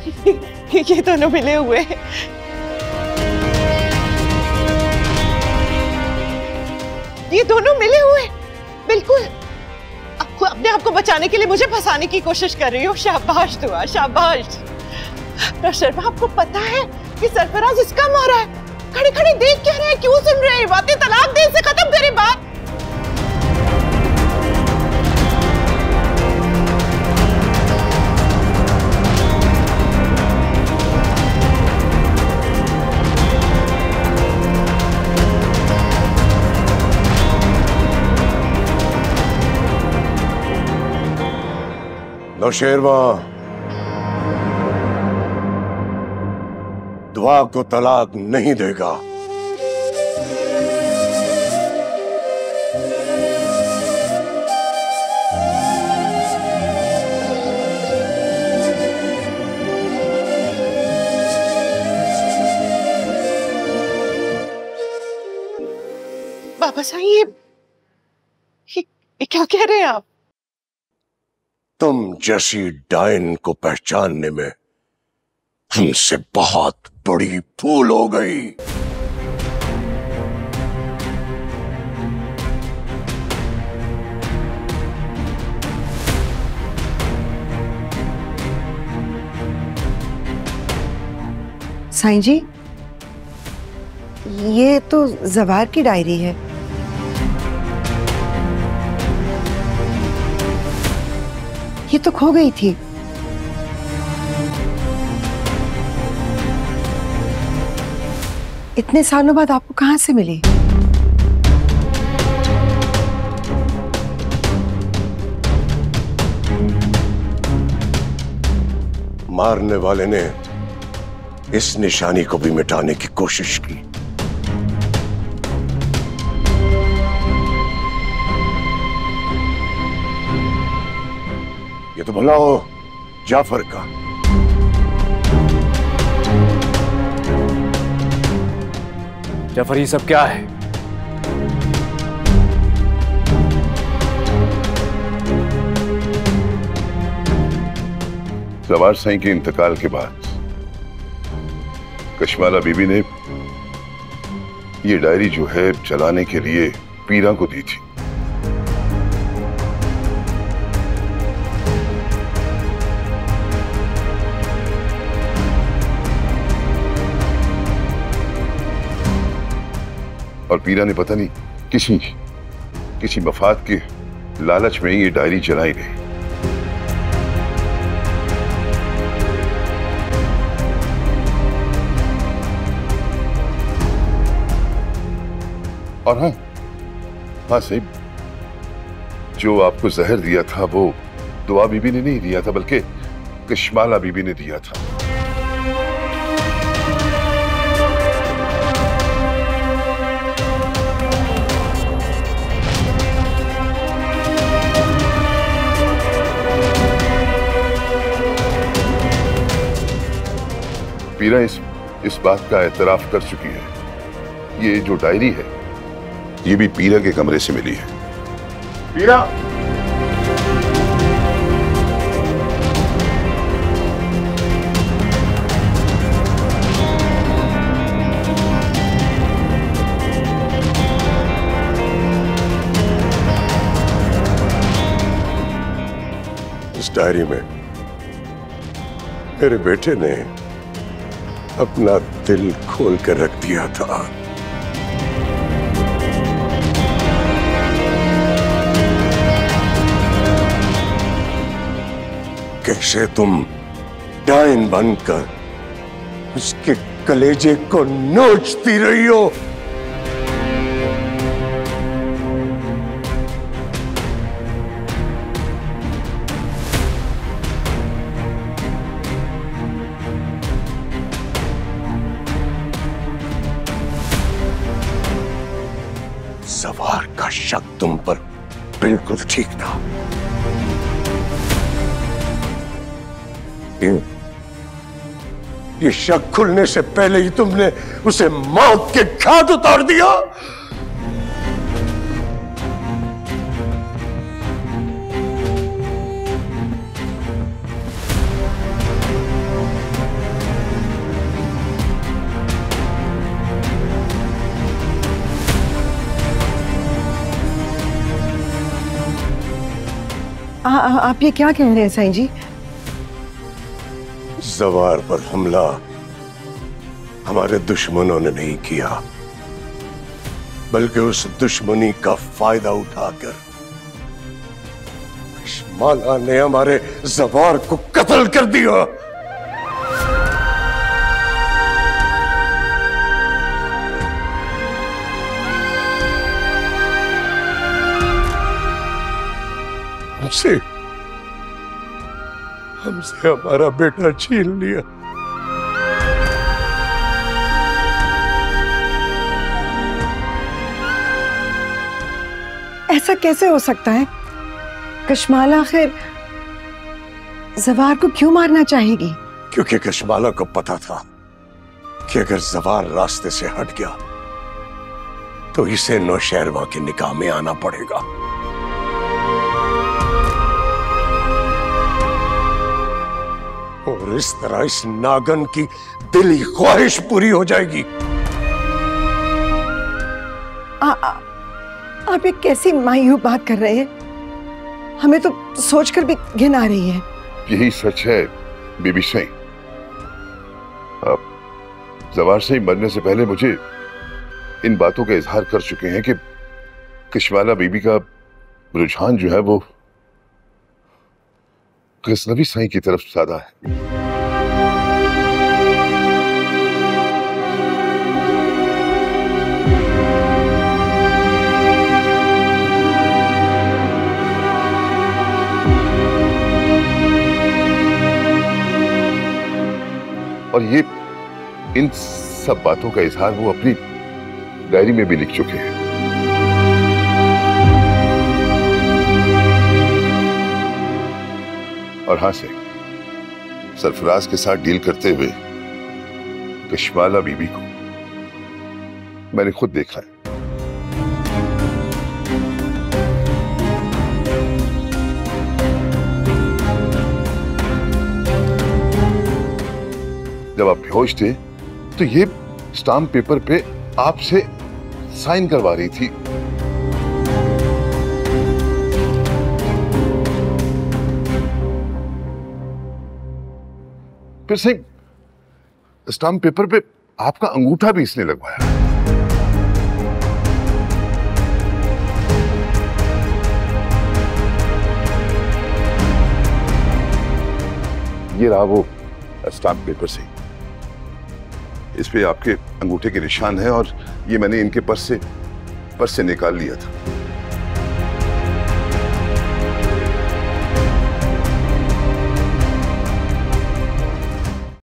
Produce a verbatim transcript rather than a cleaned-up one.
ये दोनों मिले हुए। ये दोनों मिले हुए बिल्कुल। आपको अपने आप को बचाने के लिए मुझे फंसाने की कोशिश कर रही हो। शाबाश दुआ, शाबाश। शर्मा, आपको पता है कि सरफराज इसका मारा है? खड़े खड़े देख क्या रहे हैं? क्यों सुन रहे हैं बातें? तलाक दे, से खत्म करें बात। नौशेरवा, दुआ को तलाक नहीं देगा। बाबा साईं, ये, ये, ये क्या कह रहे हैं आप? तुम जैसी डायन को पहचानने में हमसे बहुत बड़ी भूल हो गई। साईं जी, ये तो जवार की डायरी है। ये तो खो गई थी। इतने सालों बाद आपको कहां से मिली? मारने वाले ने इस निशानी को भी मिटाने की कोशिश की। ये तो भला हो जाफर का। जाफर, ये सब क्या है? जवार साईं के इंतकाल के बाद कशमाला बीबी ने ये डायरी जो है चलाने के लिए पीरा को दी थी। और पीरा ने पता नहीं किसी किसी मफाद के लालच में ये डायरी चलाई गई। और हाँ हाँ साहिब, जो आपको जहर दिया था वो दुआ बीबी ने नहीं दिया था, बल्कि कशमाला बीबी ने दिया था। पीरा इस इस बात का एतराफ कर चुकी है। ये जो डायरी है ये भी पीरा के कमरे से मिली है। पीरा, इस डायरी में मेरे बेटे ने अपना दिल खोल कर रख दिया था। कैसे तुम डायन बनकर उसके कलेजे को नोचती रही हो। सवार का शक तुम पर बिल्कुल ठीक था। ये, ये शक खुलने से पहले ही तुमने उसे मौत के घाट उतार दिया। आ, आ, आप ये क्या कह रहे हैं साईं जी? जवार पर हमला हमारे दुश्मनों ने नहीं किया, बल्कि उस दुश्मनी का फायदा उठाकर कश्माला ने हमारे जवार को कत्ल कर दिया। हमसे हमसे हमारा बेटा छीन लिया। ऐसा कैसे हो सकता है? कश्माला आखिर जवार को क्यों मारना चाहेगी? क्योंकि कश्माला को पता था कि अगर जवार रास्ते से हट गया तो इसे नौशहरवा के निकाह में आना पड़ेगा। और इस तरह इस नागन की दिली ख्वाहिश पूरी हो जाएगी। आ, आ, आप एक कैसी मायूब बात कर रहे हैं? हमें तो सोचकर भी घिन आ रही है। यही सच है बीबी सिंह। आप जवार से मरने से पहले मुझे इन बातों का इजहार कर चुके हैं कि कश्माला बीबी का रुझान जो है वो गजनवी साईं की तरफ ज्यादा है। और ये इन सब बातों का इजहार वो अपनी डायरी में भी लिख चुके हैं। और हां से सरफराज के साथ डील करते हुए कश्माला बीबी को मैंने खुद देखा है। जब आप बेहोश थे तो ये स्टाम्प पेपर पे आपसे साइन करवा रही थी। फिर से स्टाम्प पेपर पे आपका अंगूठा भी इसने लगवाया। ये रहा वो स्टाम्प पेपर से। इस पे आपके अंगूठे के निशान है और ये मैंने इनके पर्स से पर्स से निकाल लिया था।